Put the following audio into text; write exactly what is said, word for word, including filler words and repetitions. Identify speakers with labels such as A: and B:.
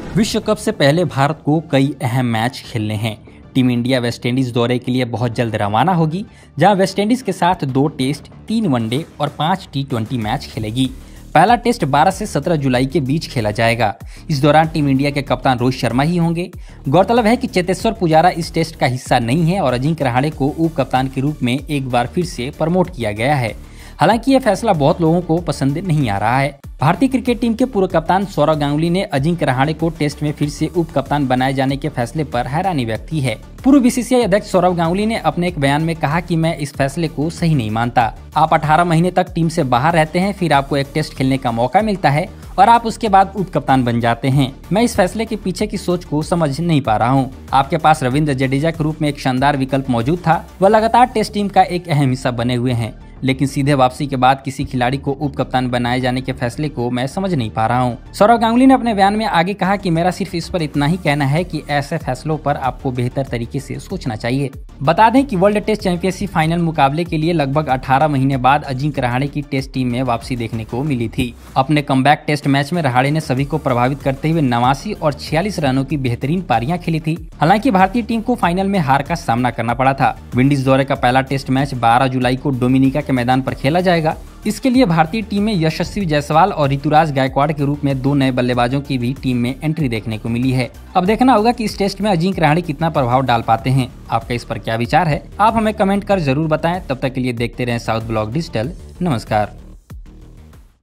A: विश्व कप से पहले भारत को कई अहम मैच खेलने हैं। टीम इंडिया वेस्टइंडीज दौरे के लिए बहुत जल्द रवाना होगी, जहां वेस्टइंडीज के साथ दो टेस्ट, तीन वनडे और पांच टी ट्वेंटी मैच खेलेगी। पहला टेस्ट बारह से सत्रह जुलाई के बीच खेला जाएगा। इस दौरान टीम इंडिया के कप्तान रोहित शर्मा ही होंगे। गौरतलब है कि चेतेश्वर पुजारा इस टेस्ट का हिस्सा नहीं है और अजिंक्य रहाणे को उप कप्तान के रूप में एक बार फिर से प्रमोट किया गया है। हालांकि यह फैसला बहुत लोगों को पसंद नहीं आ रहा है। भारतीय क्रिकेट टीम के पूर्व कप्तान सौरव गांगुली ने अजिंक्य रहाणे को टेस्ट में फिर से उप कप्तान बनाए जाने के फैसले पर हैरानी व्यक्त की है। पूर्व बीसीसीआई अध्यक्ष सौरव गांगुली ने अपने एक बयान में कहा कि मैं इस फैसले को सही नहीं मानता। आप अठारह महीने तक टीम से बाहर रहते हैं, फिर आपको एक टेस्ट खेलने का मौका मिलता है और आप उसके बाद उप कप्तान बन जाते हैं। मैं इस फैसले के पीछे की सोच को समझ नहीं पा रहा हूँ। आपके पास रविंद्र जडेजा के रूप में एक शानदार विकल्प मौजूद था। वह लगातार टेस्ट टीम का एक अहम हिस्सा बने हुए हैं, लेकिन सीधे वापसी के बाद किसी खिलाड़ी को उप कप्तान बनाए जाने के फैसले को मैं समझ नहीं पा रहा हूं। सौरव गांगुली ने अपने बयान में आगे कहा कि मेरा सिर्फ इस पर इतना ही कहना है कि ऐसे फैसलों पर आपको बेहतर तरीके से सोचना चाहिए। बता दें कि वर्ल्ड टेस्ट चैंपियनशिप फाइनल मुकाबले के लिए लगभग अठारह महीने बाद अजिंक्य रहाणे की टेस्ट टीम में वापसी देखने को मिली थी। अपने कमबैक टेस्ट मैच में रहाणे ने सभी को प्रभावित करते हुए नवासी और छियालीस रनों की बेहतरीन पारियां खेली थी। हालांकि भारतीय टीम को फाइनल में हार का सामना करना पड़ा था। विंडीज दौरे का पहला टेस्ट मैच बारह जुलाई को डोमिनिका के मैदान पर खेला जाएगा। इसके लिए भारतीय टीम में यशस्वी जायसवाल और ऋतुराज गायकवाड़ के रूप में दो नए बल्लेबाजों की भी टीम में एंट्री देखने को मिली है। अब देखना होगा कि इस टेस्ट में अजिंक्य रहाणे कितना प्रभाव डाल पाते हैं। आपका इस पर क्या विचार है, आप हमें कमेंट कर जरूर बताएं। तब तक के लिए देखते रहें साउथ ब्लॉग डिजिटल। नमस्कार।